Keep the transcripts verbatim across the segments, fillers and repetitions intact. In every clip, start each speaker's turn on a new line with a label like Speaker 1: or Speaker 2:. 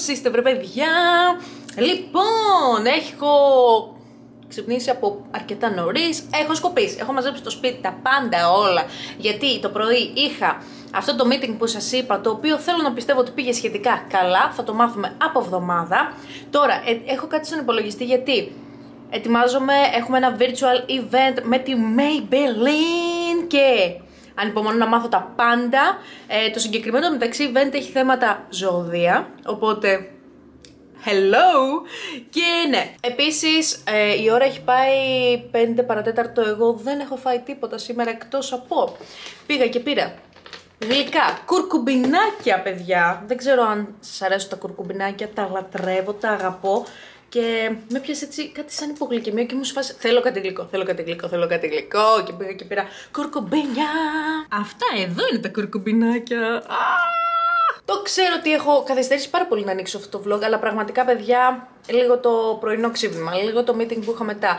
Speaker 1: Πώς είστε βρε παιδιά? Λοιπόν, έχω ξυπνήσει από αρκετά νωρίς, έχω σκοπίσει, έχω μαζέψει στο σπίτι τα πάντα όλα, γιατί το πρωί είχα αυτό το meeting που σας είπα, το οποίο θέλω να πιστεύω ότι πήγε σχετικά καλά, θα το μάθουμε από εβδομάδα. Τώρα, ε, έχω κάτι στον υπολογιστή γιατί ετοιμάζομαι, έχουμε ένα virtual event με τη Maybelline και ανυπομονώ να μάθω τα πάντα. Ε, το συγκεκριμένο μεταξύ event έχει θέματα ζώδια, οπότε hello! Και ναι, επίσης ε, η ώρα έχει πάει πέντε παρατέταρτο, εγώ δεν έχω φάει τίποτα σήμερα εκτός από πήγα και πήρα γλυκά, κουρκουμπινάκια παιδιά. Δεν ξέρω αν σας αρέσουν τα κουρκουμπινάκια, τα λατρεύω, τα αγαπώ. Και με πιάσε έτσι κάτι σαν υπογλυκαιμία και μου σου φάση θέλω κάτι γλυκό, θέλω κάτι γλυκό, θέλω κάτι γλυκό και πήγα και πήρα κουρκουμπίνια. Αυτά εδώ είναι τα κουρκουμπινάκια. Το ξέρω ότι έχω καθυστερήσει πάρα πολύ να ανοίξω αυτό το vlog, αλλά πραγματικά παιδιά, λίγο το πρωινό ξύπνημα, λίγο το meeting που είχα μετά.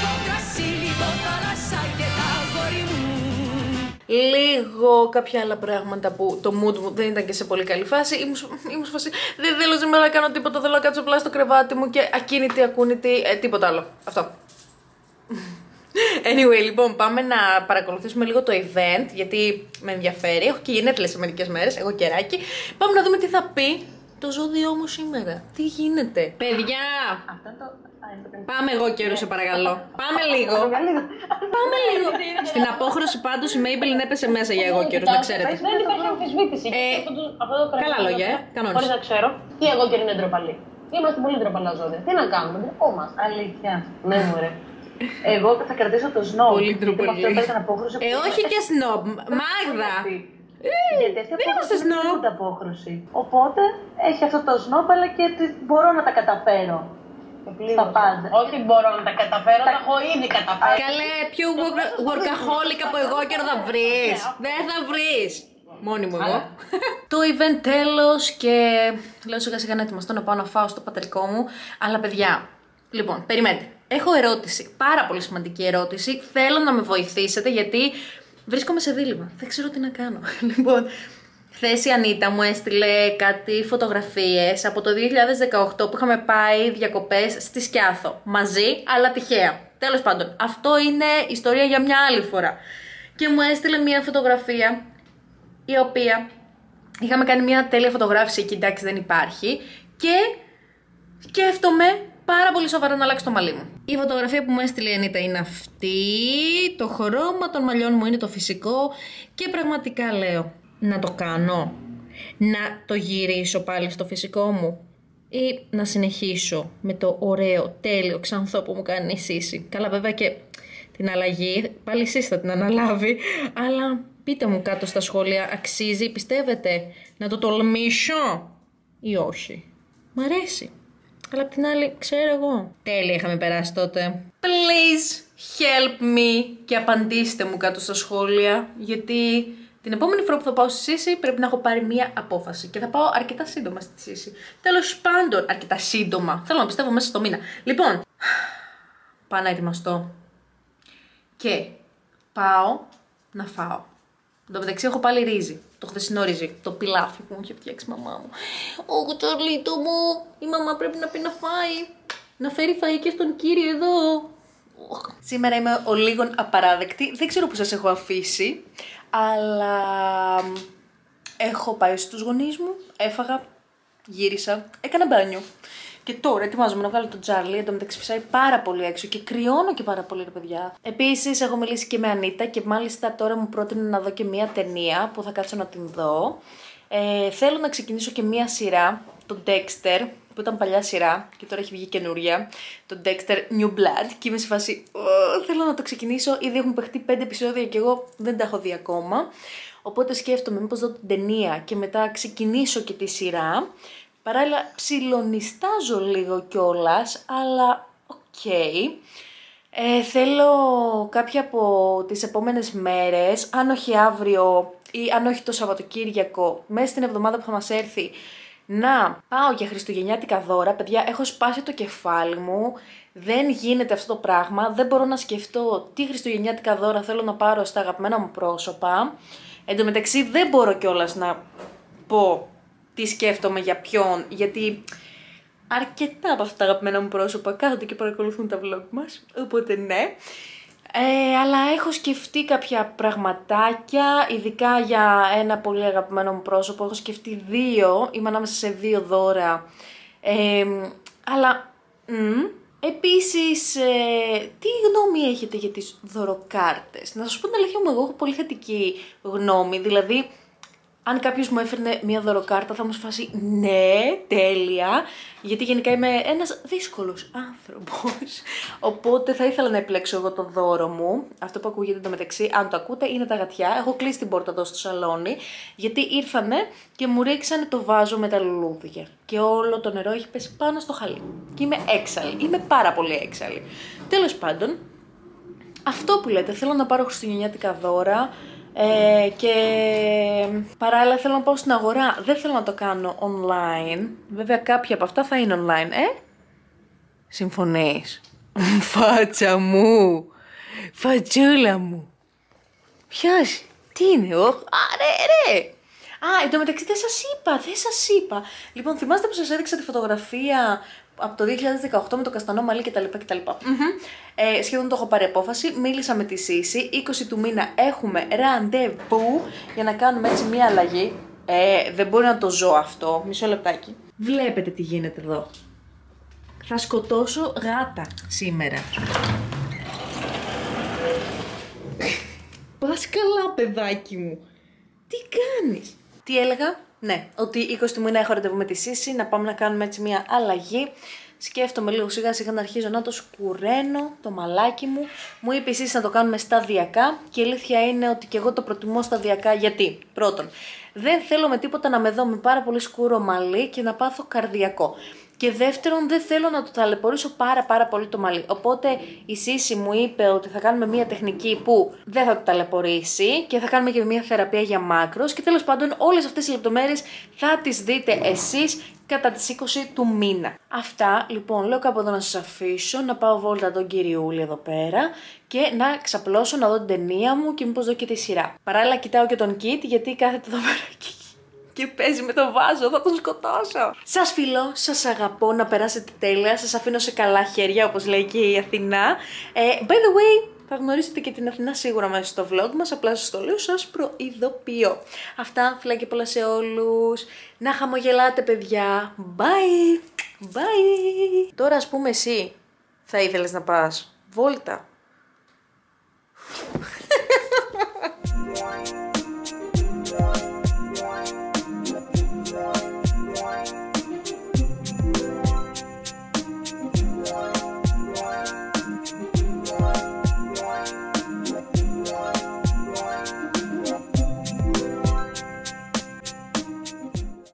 Speaker 1: Λίγο κάποια άλλα πράγματα που το mood μου δεν ήταν και σε πολύ καλή φάση. Ήμουν, ήμουν σε φάση, δεν θέλω σήμερα να κάνω τίποτα, θέλω να κάτσω απλά στο κρεβάτι μου και ακίνητη, ακούνητη, ε, τίποτα άλλο. Αυτό. Anyway, λοιπόν, πάμε να παρακολουθήσουμε λίγο το event, γιατί με ενδιαφέρει. Έχω και γενέθλια σε μερικές μέρες, έχω καιράκι. Πάμε να δούμε τι θα πει το ζώδιό μου σήμερα. Τι γίνεται. Παιδιά! Το... Πάμε εγώ καιρό, σε παρακαλώ. Πάμε λίγο. Πάμε λίγο. Στην απόχρωση πάντως η Maybelline έπεσε μέσα για εγώ καιρό, να ξέρετε.
Speaker 2: Δεν υπάρχει αμφισβήτηση.
Speaker 1: Καλά λόγια, ε. Κανόνες.
Speaker 2: Χωρίς να ξέρω. Τι εγώ καιρό είναι ντροπαλή. Είμαστε πολύ ντροπαλά ζώδια. Τι να κάνουμε, ντροπόμαστε. Αλήθεια. Ναι, μωρέ. Εγώ θα κρατήσω το σνόμπ.
Speaker 1: Πολύ ντροπαλή. Ε, όχι και σνόμπ. Μάγδα.
Speaker 2: Γιατί αυτή
Speaker 1: δεν είμαστε σνόμπ.
Speaker 2: Απόχρωση. Οπότε έχει αυτό το σνόμπ, αλλά και μπορώ να τα καταφέρω. Στα πάντα. Όχι μπορώ να τα καταφέρω, τα έχω ήδη καταφέρει.
Speaker 1: Καλέ, πιο workaholic από εγώ και να τα βρεις. Δεν θα βρεις. Μόνη μου εγώ. Το event τέλος και λέω σιγά σιγά να ετοιμαστώ να πάω να φάω στο πατρικό μου. Αλλά παιδιά, λοιπόν, περιμένετε. Έχω ερώτηση, πάρα πολύ σημαντική ερώτηση. Θέλω να με βοηθήσετε γιατί βρίσκομαι σε δίλημμα. Δεν ξέρω τι να κάνω. Λοιπόν, χθες η Ανίτα μου έστειλε κάτι φωτογραφίες από το δύο χιλιάδες δεκαοκτώ που είχαμε πάει διακοπές στη Σκιάθο. Μαζί, αλλά τυχαία. Τέλος πάντων, αυτό είναι ιστορία για μια άλλη φορά. Και μου έστειλε μια φωτογραφία η οποία είχαμε κάνει μια τέλεια φωτογράφηση εκεί, εντάξει δεν υπάρχει. Και σκέφτομαι πάρα πολύ σοβαρά να αλλάξω το μαλλί μου. Η φωτογραφία που μου έστειλε η Ανίτα είναι αυτή. Το χρώμα των μαλλιών μου είναι το φυσικό. Και πραγματικά λέω, να το κάνω, να το γυρίσω πάλι στο φυσικό μου ή να συνεχίσω με το ωραίο, τέλειο, ξανθό που μου κάνει η Σύση. Καλά βέβαια και την αλλαγή, πάλι εσείς θα την αναλάβει, αλλά πείτε μου κάτω στα σχόλια, αξίζει, πιστεύετε να το τολμήσω ή όχι. Μ' αρέσει. Αλλά απ' την άλλη, ξέρω εγώ. Τέλεια είχαμε περάσει τότε. Please help me και απαντήστε μου κάτω στα σχόλια, γιατί την επόμενη φορά που θα πάω στη Σύση πρέπει να έχω πάρει μία απόφαση και θα πάω αρκετά σύντομα στη Σύση. Τέλος πάντων, αρκετά σύντομα. Θέλω να πιστεύω μέσα στο μήνα. Λοιπόν, πάω να ετοιμαστώ και πάω να φάω. Εν τω μεταξύ έχω πάλι ρύζι. Το χθεσινό ρύζι. Το πιλάφι που μου είχε φτιάξει η μαμά μου. Ω, Τσαρλίτο μου, η μαμά πρέπει να πει να φάει. Να φέρει φαΐ και στον κύριο εδώ. Σήμερα είμαι ο λίγων απαράδεκτη. Δεν ξέρω που σας έχω αφήσει. Αλλά έχω πάει στους γονείς μου, έφαγα, γύρισα, έκανα μπάνιο. Και τώρα ετοιμάζομαι να βγάλω τον Τσάρλι, εν τω μεταξύ φυσάει πάρα πολύ έξω και κρυώνω και πάρα πολύ ρε παιδιά. Επίσης έχω μιλήσει και με Ανίτα και μάλιστα τώρα μου πρότεινε να δω και μία ταινία που θα κάτσω να την δω. Ε, θέλω να ξεκινήσω και μία σειρά, το Dexter, που ήταν παλιά σειρά και τώρα έχει βγει καινούρια, το Dexter New Blood και είμαι σε φάση, oh, θέλω να το ξεκινήσω, ήδη έχουν παιχτεί πέντε επεισόδια και εγώ δεν τα έχω δει ακόμα. Οπότε σκέφτομαι μήπως δω την ταινία και μετά ξεκινήσω και τη σειρά. Παράλληλα ψιλονιστάζω λίγο κιόλας, αλλά οκ. Okay. Ε, θέλω κάποια από τις επόμενες μέρες, αν όχι αύριο ή αν όχι το Σαββατοκύριακο, μέσα στην εβδομάδα που θα μας έρθει, να πάω για χριστουγεννιάτικα δώρα. Παιδιά, έχω σπάσει το κεφάλι μου, δεν γίνεται αυτό το πράγμα, δεν μπορώ να σκεφτώ τι χριστουγεννιάτικα δώρα θέλω να πάρω στα αγαπημένα μου πρόσωπα. Εν τω μεταξύ δεν μπορώ κιόλας να πω τι σκέφτομαι για ποιον, γιατί αρκετά από αυτά τα αγαπημένα μου πρόσωπα κάθονται και παρακολουθούν τα vlog μας, οπότε ναι. Ε, αλλά έχω σκεφτεί κάποια πραγματάκια, ειδικά για ένα πολύ αγαπημένο μου πρόσωπο, έχω σκεφτεί δύο, είμαι ανάμεσα σε δύο δώρα, ε, αλλά... Mm, επίσης, ε, τι γνώμη έχετε για τις δωροκάρτες? Να σας πω την αλήθεια μου, εγώ έχω πολύ θετική γνώμη, δηλαδή... Αν κάποιος μου έφερνε μια δωροκάρτα θα μου σφάσει ναι, τέλεια, γιατί γενικά είμαι ένας δύσκολος άνθρωπος, οπότε θα ήθελα να επιλέξω εγώ το δώρο μου, αυτό που ακούγεται εντωμεταξύ, αν το ακούτε, είναι τα γατιά, έχω κλείσει την πόρτα εδώ στο σαλόνι, γιατί ήρθανε και μου ρίξανε το βάζο με τα λουλούδια και όλο το νερό έχει πέσει πάνω στο χαλί και είμαι έξαλλη, είμαι πάρα πολύ έξαλλη. Τέλος πάντων, αυτό που λέτε, θέλω να πάρω χριστουγεννιάτικα δώρα, Ε, και παράλληλα θέλω να πάω στην αγορά, δεν θέλω να το κάνω online, βέβαια κάποια από αυτά θα είναι online, ε? Συμφωνείς? Φάτσα μου, φατσούλα μου. Ποιος, τι είναι, ο, α ρε ρε. Α, εν τω μεταξύ δεν σας είπα, δεν σας είπα. Λοιπόν, θυμάστε που σας έδειξα τη φωτογραφία από το δύο χιλιάδες δεκαοκτώ με το καστανό μαλλί κτλ. κτλ. Mm-hmm. Ε, σχεδόν το έχω πάρει απόφαση. Μίλησα με τη Σύση. είκοσι του μήνα έχουμε ραντεβού για να κάνουμε έτσι μια αλλαγή. Ε, δεν μπορεί να το ζω αυτό. Μισό λεπτάκι. Βλέπετε τι γίνεται εδώ. Θα σκοτώσω γάτα σήμερα. Πας καλά, παιδάκι μου. Τι κάνεις? Τι έλεγα? Ναι, ότι είκοσι του μήνα έχω ραντεβού με τη Σύση, να πάμε να κάνουμε έτσι μια αλλαγή. Σκέφτομαι λίγο σιγά σιγά να αρχίζω να το σκουραίνω, το μαλάκι μου. Μου είπε η Σύση να το κάνουμε σταδιακά και η αλήθεια είναι ότι και εγώ το προτιμώ σταδιακά. Γιατί? Πρώτον, δεν θέλω με τίποτα να με δω με πάρα πολύ σκούρο μαλλί και να πάθω καρδιακό. Και δεύτερον, δεν θέλω να το ταλαιπωρήσω πάρα πάρα πολύ το μαλλί. Οπότε η Σύση μου είπε ότι θα κάνουμε μια τεχνική που δεν θα το ταλαιπωρήσει και θα κάνουμε και μια θεραπεία για μάκρος. Και τέλος πάντων όλες αυτές οι λεπτομέρειες θα τις δείτε εσείς κατά τις είκοσι του μήνα. Αυτά λοιπόν λέω κάπου εδώ να σας αφήσω, να πάω βόλτα τον κυριούλη εδώ πέρα και να ξαπλώσω να δω την ταινία μου και μήπως δω και τη σειρά. Παράλληλα κοιτάω και τον Kit γιατί κάθεται εδώ πέρα και παίζει με το βάζο, θα τον σκοτώσω. Σας φιλώ, σας αγαπώ, να περάσετε τέλεια, σας αφήνω σε καλά χέρια όπως λέει και η Αθηνά. Ε, by the way, θα γνωρίσετε και την Αθηνά σίγουρα μέσα στο vlog μας, απλά σας το λέω, σας προειδοποιώ. Αυτά, φιλάκια πολλά σε όλους, να χαμογελάτε παιδιά, bye, bye. Τώρα ας πούμε εσύ, θα ήθελες να πας βόλτα?